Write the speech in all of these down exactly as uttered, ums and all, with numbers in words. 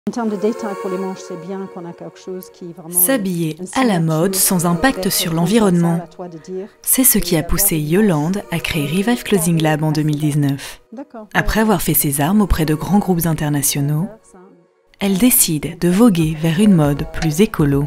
En termes de détails pour les manches, c'est bien qu'on a quelque chose qui vraiment... S'habiller à la mode sans impact sur l'environnement, c'est ce qui a poussé Yolande à créer Revive Clothing Lab en deux mille dix-neuf. Après avoir fait ses armes auprès de grands groupes internationaux, elle décide de voguer vers une mode plus écolo.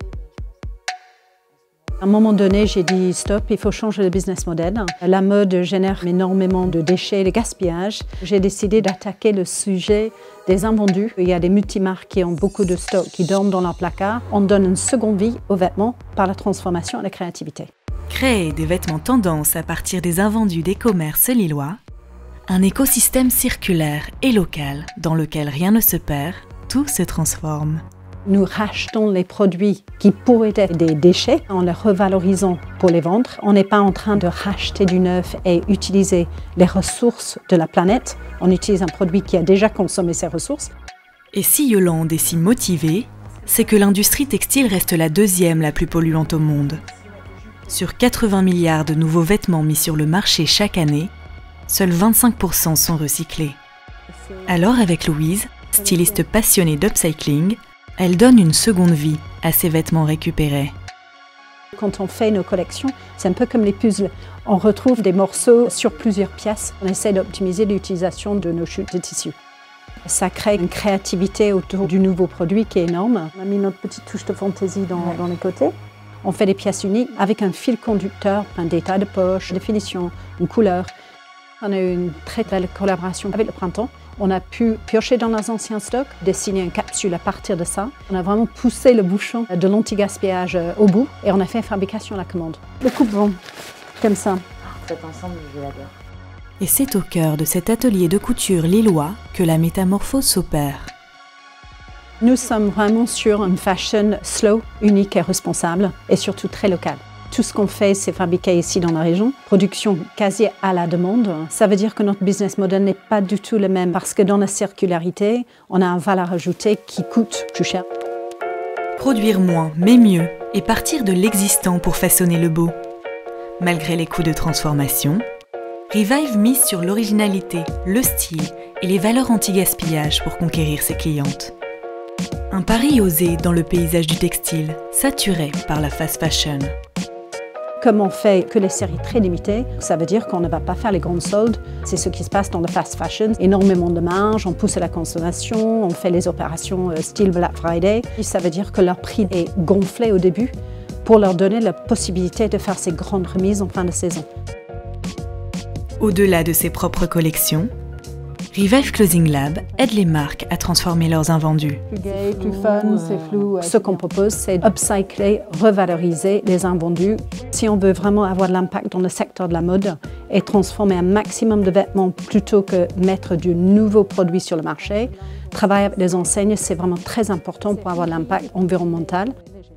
À un moment donné, j'ai dit stop, il faut changer le business model. La mode génère énormément de déchets et de gaspillage. J'ai décidé d'attaquer le sujet des invendus. Il y a des multimarques qui ont beaucoup de stocks qui dorment dans leur placard. On donne une seconde vie aux vêtements par la transformation et la créativité. Créer des vêtements tendance à partir des invendus des commerces lillois, un écosystème circulaire et local dans lequel rien ne se perd, tout se transforme. Nous rachetons les produits qui pourraient être des déchets en les revalorisant pour les vendre. On n'est pas en train de racheter du neuf et utiliser les ressources de la planète. On utilise un produit qui a déjà consommé ses ressources. Et si Yolande est si motivée, c'est que l'industrie textile reste la deuxième la plus polluante au monde. Sur quatre-vingts milliards de nouveaux vêtements mis sur le marché chaque année, seuls vingt-cinq pour cent sont recyclés. Alors avec Louise, styliste passionnée d'upcycling, elle donne une seconde vie à ses vêtements récupérés. Quand on fait nos collections, c'est un peu comme les puzzles. On retrouve des morceaux sur plusieurs pièces. On essaie d'optimiser l'utilisation de nos chutes de tissu. Ça crée une créativité autour du nouveau produit qui est énorme. On a mis notre petite touche de fantaisie dans, dans les côtés. On fait des pièces uniques avec un fil conducteur, un détail de poche, une finition, une couleur. On a eu une très belle collaboration avec le printemps. On a pu piocher dans nos anciens stocks, dessiner une capsule à partir de ça. On a vraiment poussé le bouchon de l'anti-gaspillage au bout et on a fait une fabrication à la commande. Le coupe-vent, comme ça. Cet ensemble, je l'adore. Et c'est au cœur de cet atelier de couture lillois que la métamorphose s'opère. Nous sommes vraiment sur une fashion slow, unique et responsable et surtout très locale. Tout ce qu'on fait, c'est fabriqué ici dans la région. Production quasi à la demande. Ça veut dire que notre business model n'est pas du tout le même parce que dans la circularité, on a une valeur ajoutée qui coûte plus cher. Produire moins, mais mieux, et partir de l'existant pour façonner le beau. Malgré les coûts de transformation, Revive mise sur l'originalité, le style et les valeurs anti-gaspillage pour conquérir ses clientes. Un pari osé dans le paysage du textile, saturé par la fast fashion. Comme on fait que les séries très limitées, ça veut dire qu'on ne va pas faire les grandes soldes. C'est ce qui se passe dans le fast fashion. Énormément de marge, on pousse à la consommation, on fait les opérations style Black Friday. Et ça veut dire que leur prix est gonflé au début pour leur donner la possibilité de faire ces grandes remises en fin de saison. Au-delà de ses propres collections, Revive Clothing Lab aide les marques à transformer leurs invendus. Plus gay, plus fun, c'est flou. Ce qu'on propose, c'est upcycler, revaloriser les invendus. Si on veut vraiment avoir de l'impact dans le secteur de la mode et transformer un maximum de vêtements plutôt que mettre du nouveau produit sur le marché, travailler avec les enseignes, c'est vraiment très important pour avoir de l'impact environnemental.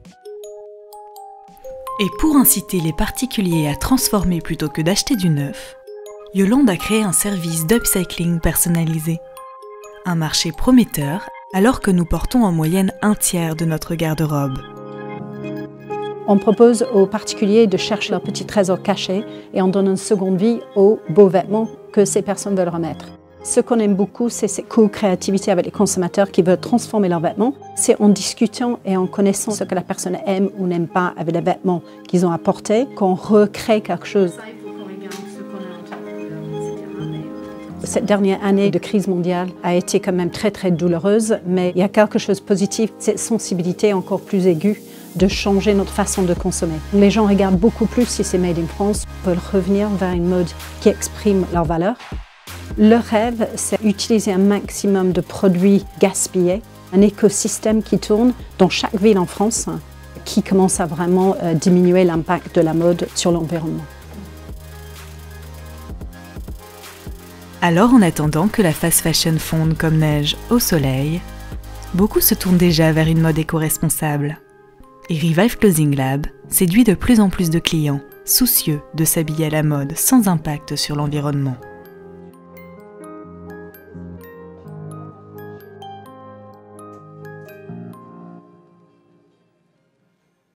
Et pour inciter les particuliers à transformer plutôt que d'acheter du neuf, Yolande a créé un service d'upcycling personnalisé. Un marché prometteur alors que nous portons en moyenne un tiers de notre garde-robe. On propose aux particuliers de chercher leur petit trésor caché et on donne une seconde vie aux beaux vêtements que ces personnes veulent remettre. Ce qu'on aime beaucoup, c'est cette co-créativité avec les consommateurs qui veulent transformer leurs vêtements. C'est en discutant et en connaissant ce que la personne aime ou n'aime pas avec les vêtements qu'ils ont apportés qu'on recrée quelque chose. Cette dernière année de crise mondiale a été quand même très très douloureuse, mais il y a quelque chose de positif, cette sensibilité encore plus aiguë de changer notre façon de consommer. Les gens regardent beaucoup plus si c'est made in France, veulent revenir vers une mode qui exprime leurs valeurs. Le rêve, c'est utiliser un maximum de produits gaspillés, un écosystème qui tourne dans chaque ville en France, qui commence à vraiment diminuer l'impact de la mode sur l'environnement. Alors en attendant que la fast fashion fonde comme neige au soleil, beaucoup se tournent déjà vers une mode éco-responsable. Et Revive Clothing Lab séduit de plus en plus de clients, soucieux de s'habiller à la mode sans impact sur l'environnement.